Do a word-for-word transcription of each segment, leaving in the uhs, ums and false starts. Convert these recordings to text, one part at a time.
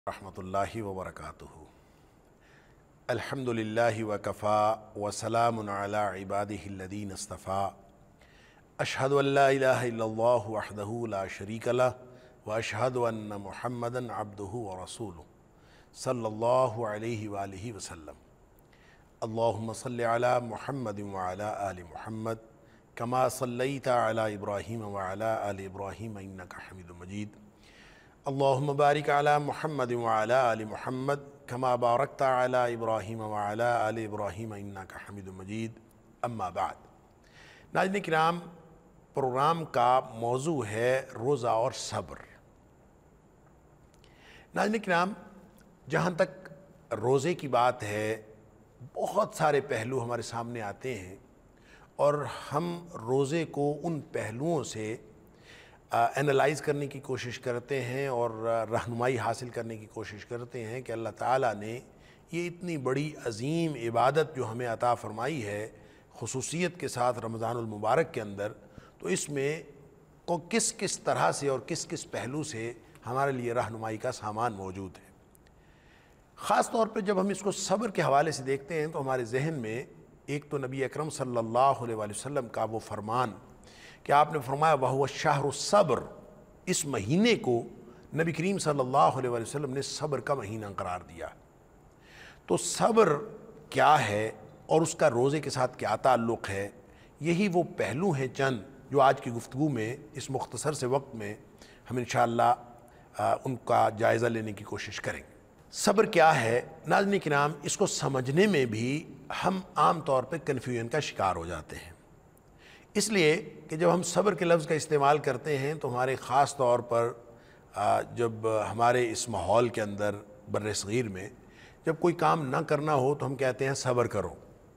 रहमतुल्लाहि व बरकातुहू। अल्हम्दुलिल्लाहि व कफ़ा व सलामुन अला इबादिहिल्लज़ीना इस्तफ़ा। अशहदु अल्ला इलाहा इल्लल्लाहु वहदहू ला शरीका लह व अशहदु अन्न मुहम्मदन अब्दुहु व रसूलुहु सल्लल्लाहु अलैहि व आलिहि वसल्लम। अल्लाहुम्मा सल्लि अला मुहम्मदिन व अला आलि मुहम्मद कमा सल्लैता अला इब्राहीम व अला आलि इब्राहीम इन्नका हमीदुम मजीद। अल्लाहुम्मा बारिक अला मुहम्मद व अला आलि मुहम्मद कमा बारकता अला इब्राहीम व अला आलि इब्राहीम इन्नका हमीदुम मजीद। अम्मा बाद। नाज़रीन किराम, प्रोग्राम का मौजू है रोज़ा और सब्र। नाज़रीन किराम, जहाँ तक रोज़े की बात है, बहुत सारे पहलू हमारे सामने आते हैं और हम रोज़े को उन पहलुओं से एनालाइज़ करने की कोशिश करते हैं और रहनुमाई हासिल करने की कोशिश करते हैं कि अल्लाह ताला ने ये इतनी बड़ी अज़ीम इबादत जो हमें अता फ़रमाई है ख़ुसूसियत के साथ रमज़ानुल मुबारक के अंदर, तो इसमें को किस किस तरह से और किस किस पहलू से हमारे लिए रहनुमाई का सामान मौजूद है। ख़ास तौर पे जब हम इसको सब्र के हवाले से देखते हैं तो हमारे जहन में एक तो नबी अकरम सल्लल्लाहु अलैहि वसल्लम का वो फरमान कि आपने फरमाया वहुव शहरु सब्र, इस महीने को नबी करीम सल्लल्लाहु अलैहि वसल्लम ने सब्र का महीना करार दिया। तो सब्र क्या है और उसका रोज़े के साथ क्या ताल्लुक़ है, यही वो पहलू हैं चंद जो आज की गुफ्तगू में इस मुख्तसर से वक्त में हम इंशाअल्लाह उनका जायज़ा लेने की कोशिश करेंगे। सब्र क्या है नाज़रीन किराम, इसको समझने में भी हम आम तौर पे कन्फ्यूजन का शिकार हो जाते हैं, इसलिए कि जब हम सब्र के लफ्ज़ का इस्तेमाल करते हैं तो हमारे ख़ास तौर पर जब हमारे इस माहौल के अंदर बर्र-ए-सग़ीर में जब कोई काम ना करना हो तो हम कहते हैं सब्र करो।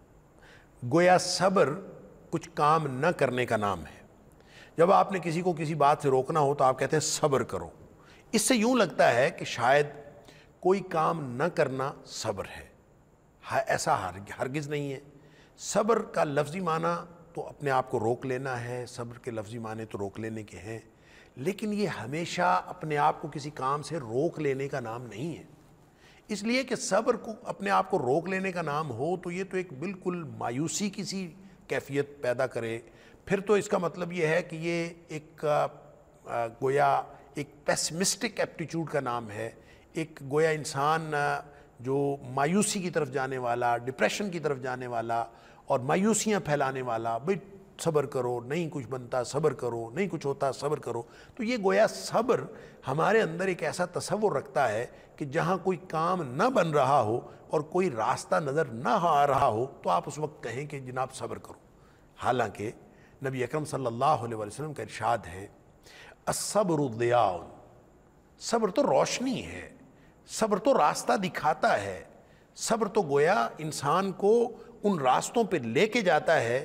गोया सब्र कुछ काम न करने का नाम है। जब आपने किसी को किसी बात से रोकना हो तो आप कहते हैं सब्र करो। इससे यूँ लगता है कि शायद कोई काम न करना सब्र है, हा, ऐसा हर हरगिज़ नहीं है। सब्र का लफ्ज़ी माना तो अपने आप को रोक लेना है, सब्र के लफ्ज़ी माने तो रोक लेने के हैं, लेकिन ये हमेशा अपने आप को किसी काम से रोक लेने का नाम नहीं है। इसलिए कि सब्र को अपने आप को रोक लेने का नाम हो तो ये तो एक बिल्कुल मायूसी की सी कैफियत पैदा करे, फिर तो इसका मतलब ये है कि ये एक आ, गोया एक पेसिमिस्टिक एप्टीट्यूड का नाम है, एक गोया इंसान जो मायूसी की तरफ जाने वाला, डिप्रेशन की तरफ जाने वाला और मायूसियाँ फैलाने वाला, भाई सब्र करो, नहीं कुछ बनता सब्र करो, नहीं कुछ होता सब्र करो। तो ये गोया सब्र हमारे अंदर एक ऐसा तसव्वुर रखता है कि जहाँ कोई काम न बन रहा हो और कोई रास्ता नज़र न आ रहा हो तो आप उस वक्त कहें कि जनाब सब्र करो। हालांकि नबी अकरम सल्लल्लाहु अलैहि वसल्लम का इरशाद है, अस्सब्रु दियाउन, सब्र तो रोशनी है, सब्र तो रास्ता दिखाता है, सब्र तो गोया इंसान को उन रास्तों पे लेके जाता है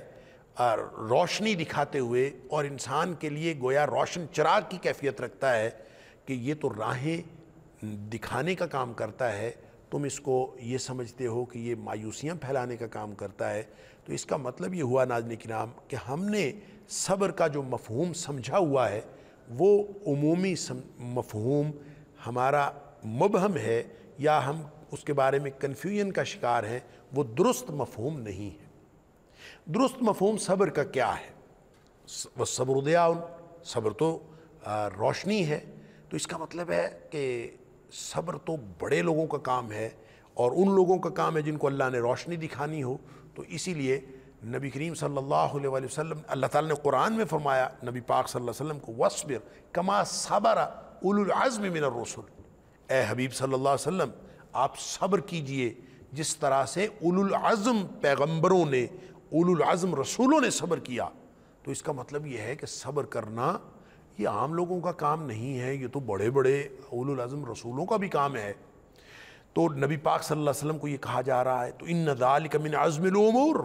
रोशनी दिखाते हुए, और इंसान के लिए गोया रोशन चिराग की कैफियत रखता है कि ये तो राहें दिखाने का काम करता है, तुम इसको ये समझते हो कि ये मायूसियाँ फैलाने का काम करता है। तो इसका मतलब ये हुआ नाज़रीन किराम कि हमने सब्र का जो मफ़हूम समझा हुआ है वो उमूमी मफ़हूम हमारा मुबहम है या हम उसके बारे में कन्फ्यूजन का शिकार हैं, वो दुरुस्त मफ़हूम नहीं है। दुरुस्त मफ़हूम सब्र का क्या है? वह सब्र दियाउन, सब्र तो रोशनी है। तो इसका मतलब है कि सब्र तो बड़े लोगों का काम है और उन लोगों का काम है जिनको अल्लाह ने रोशनी दिखानी हो। तो इसीलिए नबी करीम सल्लल्लाहु अलैहि वसल्लम, अल्लाह ताला ने कुरान में फरमाया नबी पाक सल्लल्लाहु अलैहि वसल्लम को, वस्बिर कमा सबरा उलुल अज़्म मिनर रसूल, ए हबीब सल्लल्लाहु अलैहि वसल्लम आप सब्र कीजिए जिस तरह से उलुल अज़्म पैगम्बरों ने, उलुल अज़्म रसूलों ने सब्र किया। तो इसका मतलब ये है कि सब्र करना ये आम लोगों का काम नहीं है, ये तो बड़े बड़े उलुल अज़्म रसूलों का भी काम है। तो नबी पाक सल्लल्लाहु अलैहि वसल्लम को ये कहा जा रहा है, तो इन्न ज़ालिका मिन अज़्मिल उमूर,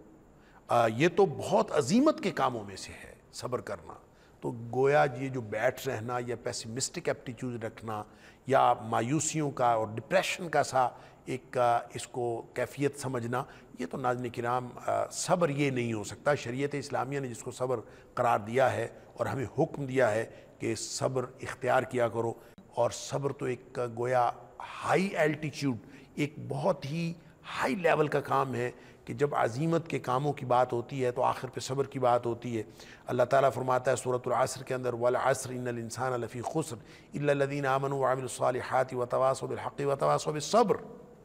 ये तो बहुत अजीमत के कामों में से है सब्र करना। तो गोया ये जो बैठ रहना या पेसिमिस्टिक एप्टीट्यूड रखना या मायूसियों का और डिप्रेशन का सा एक इसको कैफियत समझना, ये तो नाज़रीन किराम सब्र ये नहीं हो सकता। शरीयत इस्लामिया ने जिसको सब्र करार दिया है और हमें हुक्म दिया है कि सब्र इख्तियार किया करो, اور صبر تو ایک گویا ہائی ایلٹیچیوڈ، ایک بہت ہی ہائی لیول کا کام ہے کہ جب عظیمت کے کاموں کی بات ہوتی ہے تو آخر پہ صبر کی بات ہوتی ہے۔ اللہ تعالیٰ فرماتا ہے سورۃ العصر کے اندر وَالْعَصْرِ إِنَّ الْإِنسَانَ لَفِي خُسْرٍ إِلَّا الَّذِينَ آمَنُوا وَعَمِلُوا الصَّالِحَاتِ وَتَوَاصَوْا بِالْحَقِّ وَتَوَاصَوْا بِالصَّبْرِ۔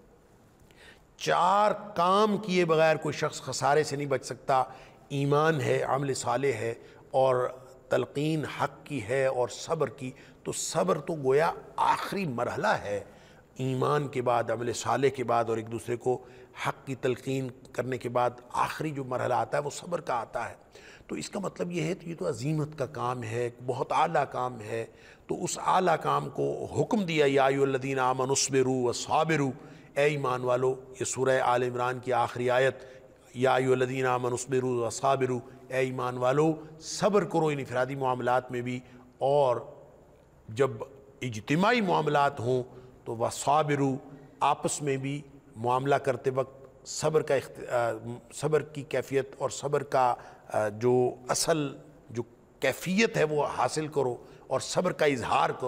چار کام کیے بغیر کوئی شخص خسارے سے نہیں بچ سکتا، ایمان ہے، عمل صالح ہے، اور تلقین حق کی ہے، اور صبر کی۔ تو صبر تو گویا آخری مرحلہ ہے، ایمان کے بعد، عمل صالح کے بعد، اور ایک دوسرے کو حق کی تلقین کرنے کے بعد آخری جو مرحلہ آتا ہے وہ صبر کا آتا ہے۔ تو اس کا مطلب یہ ہے کہ یہ تو عظیمت کا کام ہے، بہت اعلیٰ کام ہے۔ تو اس اعلیٰ کام کو حکم دیا یا ایھا الذین آمنوا اصبروا وصابروا، اے ایمان والو، یہ سورہ آل عمران کی آخری آیت، یا ایھا الذین آمنوا اصبروا وصابروا، اے ایمان والو صبر کرو ان انفرادی معاملات میں بھی، اور جب اجتماعی معاملات ہوں تو وصابروا، آپس میں بھی معاملہ کرتے وقت صبر کا صبر کی کیفیت اور صبر کا جو اصل جو کیفیت ہے وہ حاصل کرو، اور صبر کا اظہار کرو۔